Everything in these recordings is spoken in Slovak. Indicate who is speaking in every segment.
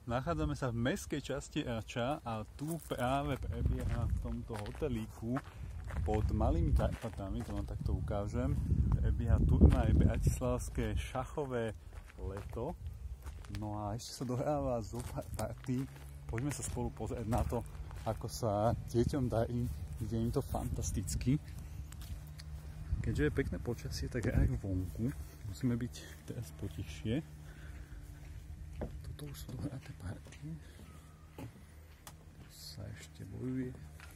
Speaker 1: Nachádzame sa v mestskej časti Ača a tu práve prebieha v tomto hotelíku pod Malými Karpatami, to vám takto ukážem, prebieha turnaj bratislavské šachové leto. No a ešte sa dohráva zo pár partí. Poďme sa spolu pozrieť na to, ako sa deťom darí. Ide im to fantasticky. Keďže je pekné počasie, tak aj vonku. Musíme byť teraz potichšie. Toto už sú dohraté party. Sa ešte bojuje.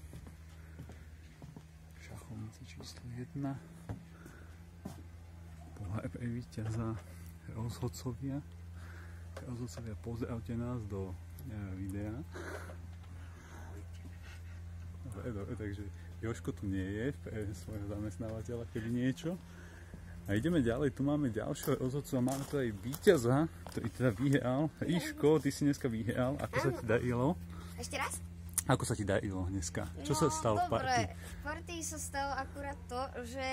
Speaker 1: Šachovnici číslo 1. Pohár pre víťaza rozhodcovia. Rozhodcovia, pozdravte nás do videa. Dobre, takže Jožko tu nie je pre svojho zamestnávateľa, keby niečo. A ideme ďalej, tu máme ďalšieho rozhodcu a máme tu aj víťaza, ktorý teda vyhral. Ríško, ty si dneska vyhral, ako sa ti darilo?
Speaker 2: Ešte raz?
Speaker 1: Ako sa ti darilo dneska? Čo sa stalo v partii?
Speaker 2: V partii sa stalo akurát to, že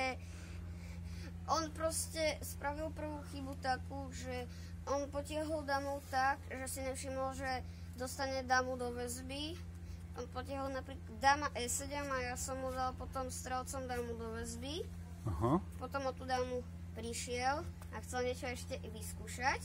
Speaker 2: on proste spravil prvú chybu takú, že on potiahol damu tak, že si nevšimol, že dostane damu do väzby. On potiahol napríklad dama E7 a ja som mu dal potom strelcom damu do väzby.
Speaker 1: Aha.
Speaker 2: Potom o tú damu prišiel a chcel niečo ešte vyskúšať.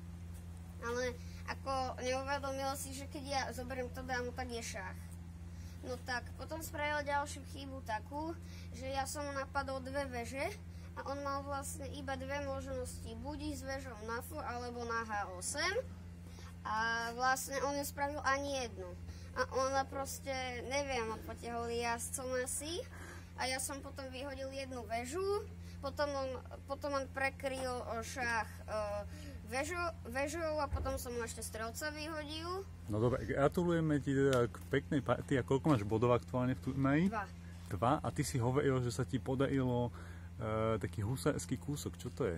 Speaker 2: Ale ako neuvedomil si, že keď ja zoberiem tú damu, tak je šach. No tak, potom spravil ďalšiu chybu takú, že ja som mu napadol dve veže a on mal vlastne iba dve možnosti. Buď ísť s vežou na F alebo na H8 a vlastne on nespravil ani jednu. A ona proste, neviem, potiahol jazdcom asi. A ja som potom vyhodil jednu väžu, potom on prekryl šach väžou a potom som mu ešte strelca vyhodil.
Speaker 1: No dobre, gratulujeme ti teda k peknej partii. A koľko máš bodov aktuálne v turnaji? 2. A ty si hovoril, že sa ti podarilo taký husársky kúsok. Čo to je?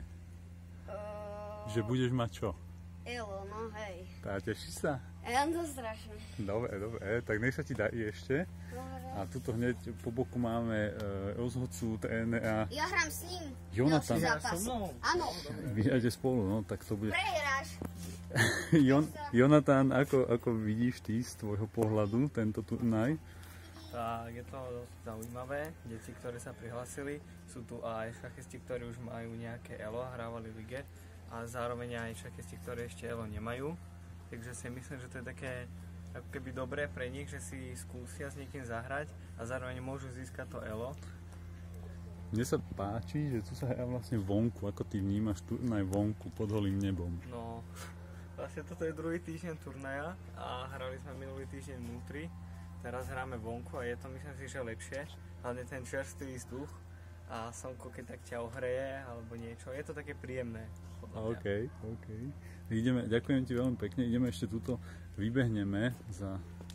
Speaker 1: Že budeš mať čo?
Speaker 2: Elo, no hej.
Speaker 1: Tá, teší sa?
Speaker 2: Ja to strašne.
Speaker 1: Dobre, tak nech sa ti darí ešte.
Speaker 2: Dobre.
Speaker 1: A tuto hneď po boku máme rozhodcu, trénera.
Speaker 2: Ja hrám s ním.
Speaker 1: Jonatan.
Speaker 2: Áno.
Speaker 1: Vy hrajete spolu, no tak to bude.
Speaker 2: Prehráš.
Speaker 1: Jonatan, ako vidíš ty z tvojho pohľadu tento turnaj?
Speaker 3: Tak je to dosť zaujímavé. Deti, ktoré sa prihlásili, sú tu aj šachisti, ktorí už majú nejaké elo a hrávali v lige. A zároveň aj šachisti, ktoré ešte elo nemajú. Takže si myslím, že to je také ako keby dobré pre nich, že si skúsia s niekým zahrať a zároveň môžu získať to elo.
Speaker 1: Mne sa páči, že tu sa hrá vlastne vonku. Ako ty vnímaš turnaj vonku pod holým nebom?
Speaker 3: No, vlastne toto je druhý týždeň turnaja a hrali sme minulý týždeň vnútri. Teraz hráme vonku a je to, myslím si, že lepšie. Hlavne ten čerstvý vzduch a slnko, keď tak ťa ohreje alebo niečo. Je to také príjemné.
Speaker 1: OK. Ideme, ďakujem ti veľmi pekne. Ideme ešte tuto, vybehneme za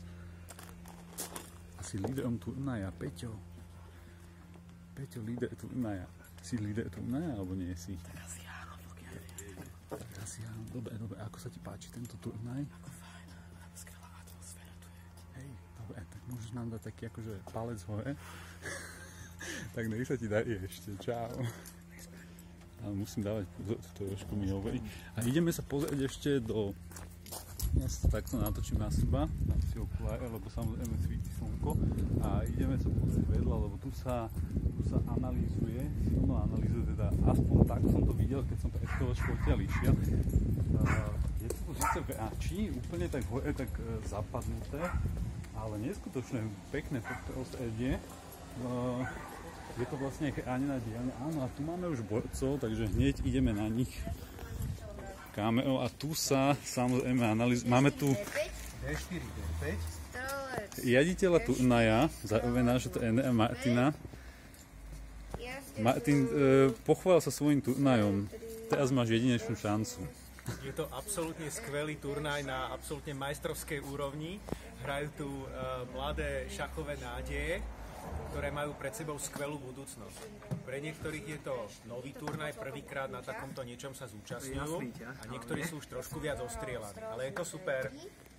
Speaker 1: asi líderom turnaja, Peťo. Peťo, líder turnaja. Si líder turnaja, alebo nie si?
Speaker 4: Tak asi áno, pokiaľ viem.
Speaker 1: Tak asi áno. Dobre. Ako sa ti páči tento turnaj?
Speaker 4: Ako fajn, skvelá atmosféra tu je.
Speaker 1: Hej, dobre, tak môžeš nám dať taký akože palec hore. Tak nech sa ti darí ešte. Čau. Ale musím dávať pozor, to trošku mi hovorí. A ideme sa pozrieť ešte do... Ja sa takto natočím na seba, dám si okuláre, lebo samozrejme svíti slnko. A ideme sa pozrieť vedľa, lebo tu sa analýzuje, silno analýzuje, teda aspoň tak som to videl, keď som pred chvíľočkou odtiaľ išiel. Je to síce v Ači, úplne tak hore, tak zapadnuté, ale neskutočne pekné prostredie. Je to vlastne chránená diaľňa. Áno, a tu máme už borcov, takže hneď ideme na nich kamerou a tu sa samozrejme analýzuje. Máme tu
Speaker 4: D4, D5.
Speaker 1: riaditeľa turnaja, zároveň nášho trénera Martina. Martin, pochvál sa svojím turnajom. Teraz máš jedinečnú šancu.
Speaker 5: Je to absolútne skvelý turnaj na absolútne majstrovskej úrovni. Hrajú tu mladé šachové nádeje, ktoré majú pred sebou skvelú budúcnosť. Pre niektorých je to nový turnaj, prvýkrát na takomto niečom sa zúčastňujú a niektorí sú už trošku viac ostrielaní, ale je to super.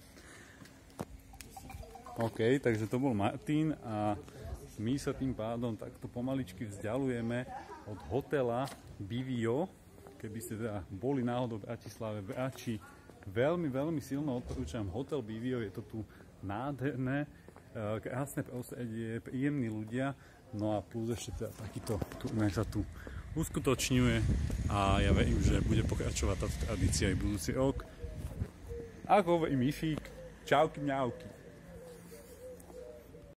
Speaker 1: OK, takže to bol Martin a my sa tým pádom takto pomaličky vzdialujeme od hotela Bivio. Keby ste teda boli náhodou v Bratislave, v Ači, veľmi, veľmi silno odporúčam Hotel Bivio, je to tu nádherné, krásne prostredie, príjemní ľudia, no a plus ešte teda takýto turnaj sa tu uskutočňuje a ja verím, že bude pokračovať táto tradícia aj budúci rok. Ako hovorí Mifík, čauky mňauky.